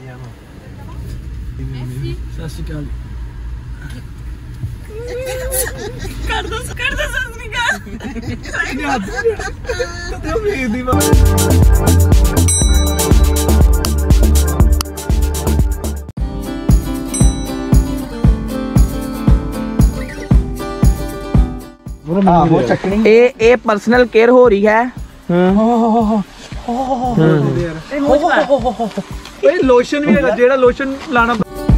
सत श्री अकाल। कर दो सत श्री अकाल। ये पर्सनल केयर हो रही है। लोशन भी है, जेड़ा लोशन लाना।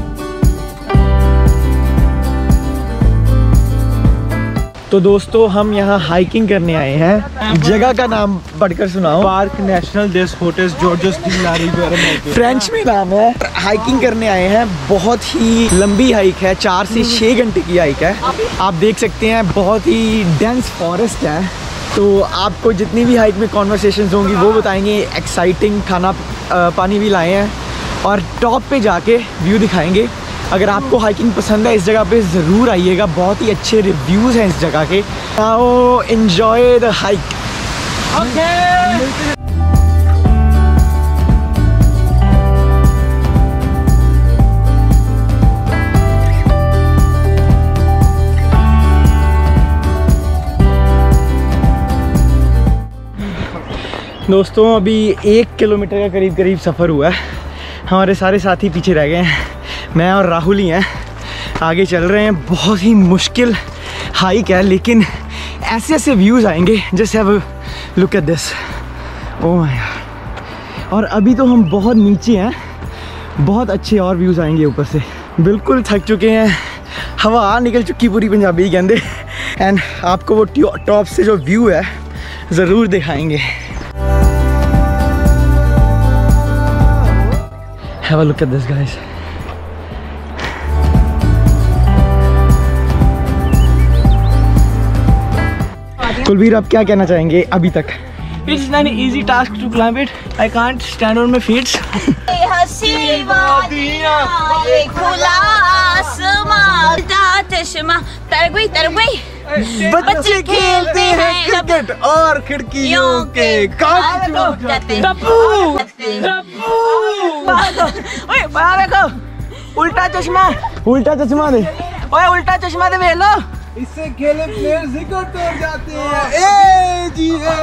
तो दोस्तों हम यहाँ हाइकिंग करने आए हैं। जगह का नाम पढ़कर सुनाओ। Parc National des Hautes Gorges de la Riviere. French में नाम है। हाइकिंग करने आए हैं। बहुत ही लंबी हाइक है, 4 से 6 घंटे की हाइक है। आप देख सकते हैं बहुत ही डेंस फॉरेस्ट है। तो आपको जितनी भी हाइक में कॉन्वर्सेशंस होंगी वो बताएंगे। एक्साइटिंग खाना पानी भी लाए हैं और टॉप पे जाके व्यू दिखाएंगे। अगर आपको हाइकिंग पसंद है इस जगह पे ज़रूर आइएगा। बहुत ही अच्छे रिव्यूज़ हैं इस जगह के। Now enjoy the hike. दोस्तों अभी 1 किलोमीटर का करीब सफ़र हुआ है। हमारे सारे साथी पीछे रह गए हैं। मैं और राहुल ही हैं आगे चल रहे हैं। बहुत ही मुश्किल हाइक है लेकिन ऐसे ऐसे व्यूज़ आएंगे। Just have a look at this. Oh my god. और अभी तो हम बहुत नीचे हैं, बहुत अच्छे और व्यूज़ आएंगे ऊपर से। बिल्कुल थक चुके हैं, हवा निकल चुकी पूरी पंजाबी कहते। एंड आपको वो टॉप से जो व्यू है ज़रूर दिखाएंगे। Have a look at this guys. Kulbir आप क्या कहना चाहेंगे अभी तक? It's an easy task to climb it. I can't stand on my feet. हंसी वादियाँ, ये खुला आसमां, चश्मा, तरगुई बच्चे खेलते हैं क्रिकेट और खिड़कियों के कांच जाते। ओए बाहर देखो, उल्टा चश्मा दे। ओए उल्टा चश्मा दे वेख लो। इससे खेले प्लेयर रिकॉर्ड तोड़ जाते हैं। ए जी है।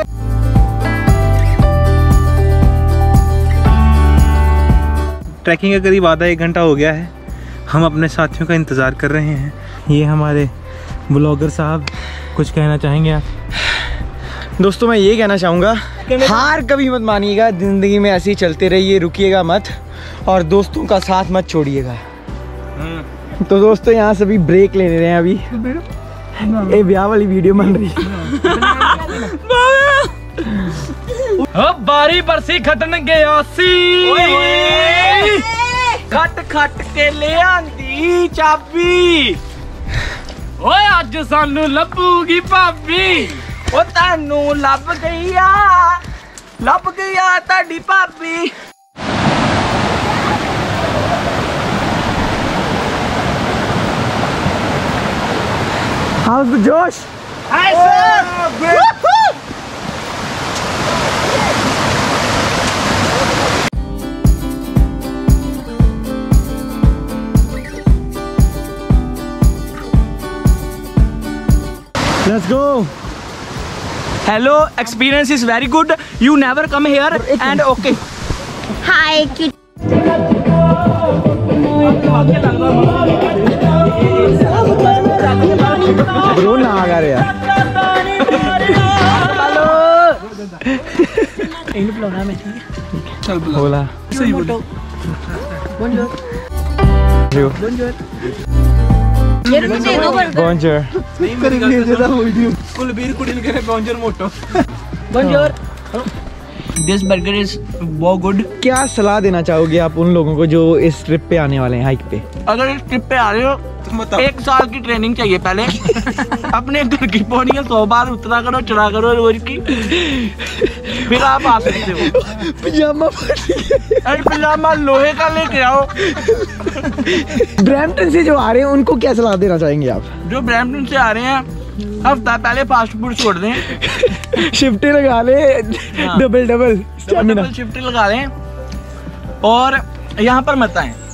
ट्रैकिंग का करीब आधा 1 घंटा हो गया है। हम अपने साथियों का इंतज़ार कर रहे हैं। ये हमारे ब्लॉगर साहब, कुछ कहना चाहेंगे आप? दोस्तों मैं ये कहना चाहूँगा, हार कभी मत मानिएगा। ज़िंदगी में ऐसे ही चलते रहिए, रुकिएगा मत और दोस्तों का साथ मत छोड़िएगा। तो दोस्तों यहाँ सभी ब्रेक ले रहे हैं। अभी ये ब्याह वाली वीडियो बन रही है। बारी बरसी खटन गया सी, खट के ले आंदी चाबी। ओए अज सानू लभूगी भाभी, ओ तानू लब गई ताड़ी भाभी। How's the Josh? Hi sir! Let's go. Hello, experience is very good. You never come here and okay. Hi, cute. Bro ना आ रहे यार। हेलो बुलाना मैं चल बोला सही बोलो। बोंजोर बोंजोर कुलबीर कुड़ी ने करे बोंजोर मोटो। बोंजोर। दिस बर्गर इज बहुत गुड। क्या सलाह देना चाहोगे आप उन लोगों को जो इस ट्रिप पे आने वाले हैं हाइक पे? अगर इस ट्रिप पे आ रहे हो तो 1 साल की ट्रेनिंग चाहिए पहले। अपने घर की पौड़ियाँ 100 बार उतरा करो, चढ़ा करो रोज की, फिर आप आ सकते हो। पजामा लोहे का लेके आओ। ब्रैम्पटन से जो आ रहे हैं उनको क्या सलाह देना चाहेंगे आप? जो ब्रैम्पटन से आ रहे हैं हफ्ता पहले फास्ट फूड छोड़ दें। शिफ्टी लगा ले, डबल शिफ्टी लगा लें और यहाँ पर मत आए।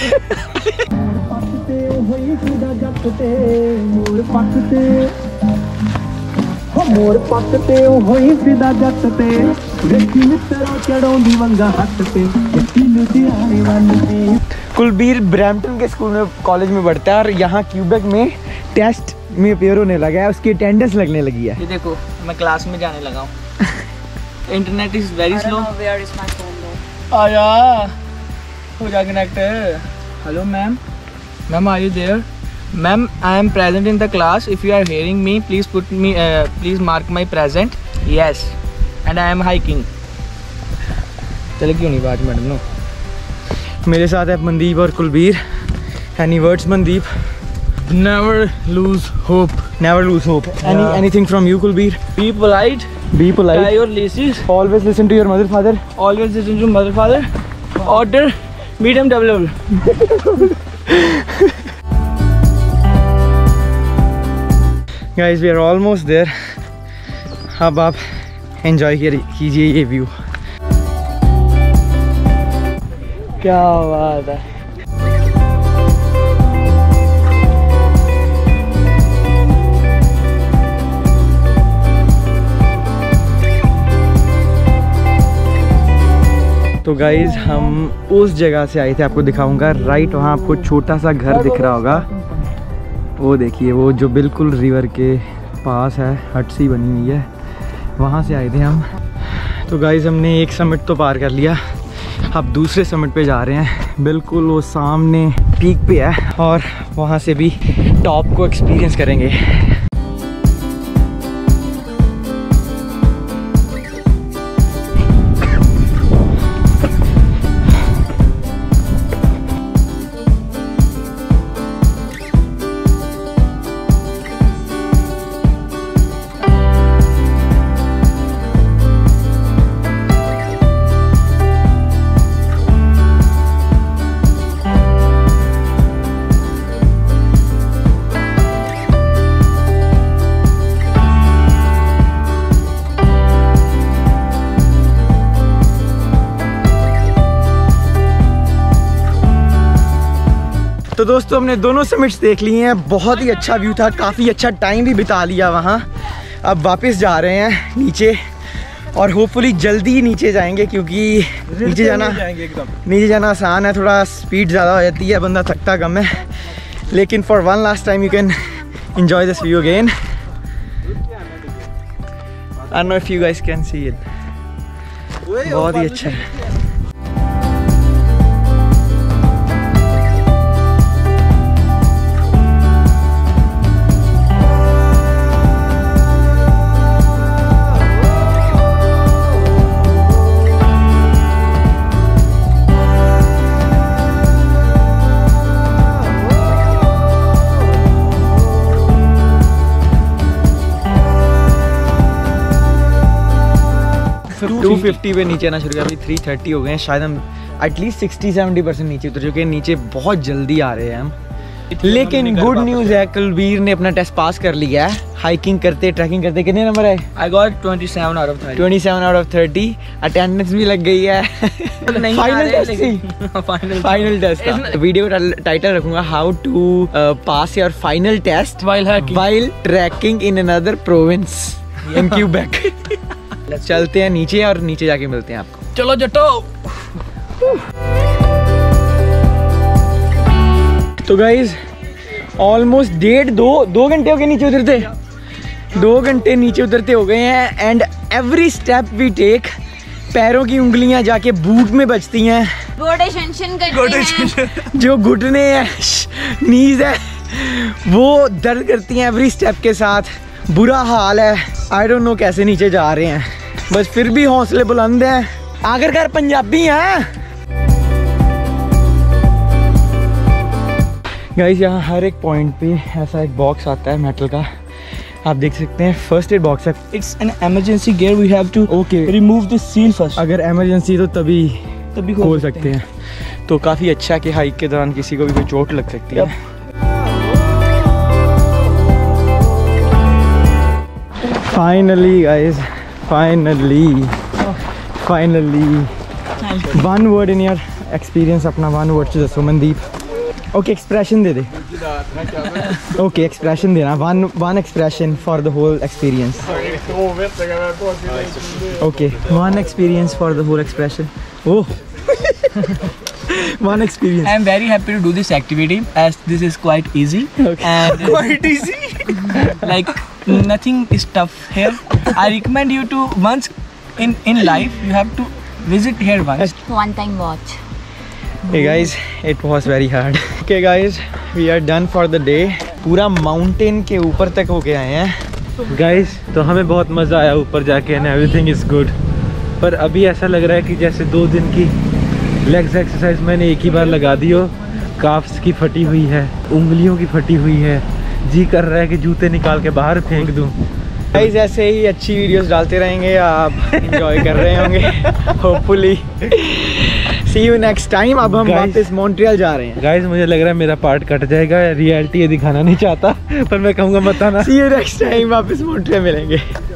मोर पकते होई फिदा जट ते देखी मित्रों चढ़ोंदी वंगा हट पे लुधियाने वाली। कुलबीर ब्रैम्पटन के स्कूल में कॉलेज में पढ़ता है और यहाँ क्यूबेक में टेस्ट में अपेयर होने लगा है, उसकी अटेंडेंस लगने लगी है। ये देखो मैं क्लास में जाने लगा हूँ। Internet is very slow. आया हो जा connect. Hello ma'am, ma'am are you there? Ma'am I am present in the class, if you are hearing me please put me please mark my present. Yes and I am hiking. चले क्यों नहीं बात madam no. मेरे साथ है मनदीप और Kulbir. Any words Mandeep? Never lose hope. Never lose hope. Anything from you, Kulbir? Be polite. Be polite. Tie your laces. Always listen to your mother, father. Always listen to mother, father. Order medium double. Guys, we are almost there. अब आप enjoy कीजिए ये view. क्या बात है। तो guys हम उस जगह से आए थे, आपको दिखाऊंगा। राइट वहाँ आपको छोटा सा घर दिख रहा होगा, वो देखिए, वो जो बिल्कुल रिवर के पास है, हट सी बनी हुई है, वहाँ से आए थे हम। तो गाइज हमने एक समिट तो पार कर लिया, अब दूसरे समिट पे जा रहे हैं। बिल्कुल वो सामने पीक पे है और वहाँ से भी टॉप को एक्सपीरियंस करेंगे। तो दोस्तों हमने दोनों समिट्स देख लिए हैं, बहुत ही अच्छा व्यू था, काफ़ी अच्छा टाइम भी बिता लिया वहाँ। अब वापस जा रहे हैं नीचे और होपफुली जल्दी ही नीचे जाएंगे, क्योंकि नीचे जाना आसान है, थोड़ा स्पीड ज़्यादा हो जाती है, बंदा थकता कम है। लेकिन for one last time you can enjoy this view again. I don't know if you guys can see it, बहुत ही अच्छा है। तो 250 पे नीचे आना शुरू किया, अभी 330 हो गए हैं, शायद हम एटलीस्ट 60-70% नीचे उतर चुके हैं। नीचे बहुत जल्दी आ रहे हैं हम, लेकिन गुड न्यूज़ है, कुलबीर ने अपना टेस्ट पास कर लिया है। हाइकिंग करते, ट्रैकिंग करते कितने नंबर आए? I got 27 out of 30. 27 out of 30। Attendance भी लग गई है। फाइनल टेस्ट थी, फाइनल टेस्ट था। वीडियो का टाइटल रखूंगा, how to pass your final test while trekking in another province in Quebec. चलते हैं नीचे और नीचे जाके मिलते हैं आपको। चलो जट्टो। तो गाइज ऑलमोस्ट दो घंटे हो गए नीचे उतरते, 2 घंटे नीचे उतरते हो गए हैं। And every step we take, पैरों की उंगलियां जाके बूट में बजती हैं, जो घुटने हैं, नीज है, वो दर्द करती हैं एवरी स्टेप के साथ। बुरा हाल है, आई डोंट नो कैसे नीचे जा रहे हैं, बस फिर भी हौसले बुलंद हैं, आखिरकार पंजाबी हैं। गाइस यहाँ हर एक पॉइंट पे ऐसा एक बॉक्स आता है मेटल का, आप देख सकते हैं, फर्स्ट एड बॉक्स है। It's an emergency gear, we have to remove this seal first. अगर इमरजेंसी तो तभी खोल सकते हैं। तो काफ़ी अच्छा कि हाइक के दौरान किसी को भी कोई चोट लग सकती है। Finally guys, finally one word in your experience अपना 1 वर्ड च दसो मनदीप। ओके एक्सप्रेशन दे दे। ओके एक्सप्रेशन देना, one expression for the whole experience. Okay 1 experience for the whole expression. Oh 1 experience. I am very happy to do this activity as this is quite easy. Okay. And Quite easy. like nothing is tough here. I recommend you to once in life you have to visit here once. One time watch. Hey guys, it was very hard. Okay guys, we are done for the day. पूरा mountain के ऊपर तक होके आए हैं guys, तो हमें बहुत मज़ा आया ऊपर जाके and everything is good. पर अभी ऐसा लग रहा है कि जैसे 2 दिन की लेग्स एक्सरसाइज मैंने एक ही बार लगा दी हो। काफ्स की फटी हुई है, उंगलियों की फटी हुई है, जी कर रहा है कि जूते निकाल के बाहर फेंक दूं। गाइस ऐसे ही अच्छी वीडियोस डालते रहेंगे, आप एंजॉय कर रहे होंगे hopefully. See you next time. अब हम वापस मॉन्ट्रियल जा रहे हैं। गाइस मुझे लग रहा है मेरा पार्ट कट जाएगा, रियलिटी ये दिखाना नहीं चाहता, पर मैं कहूँगा मत आना। सी यू नेक्स्ट टाइम, वापस मॉन्ट्रियल मिलेंगे।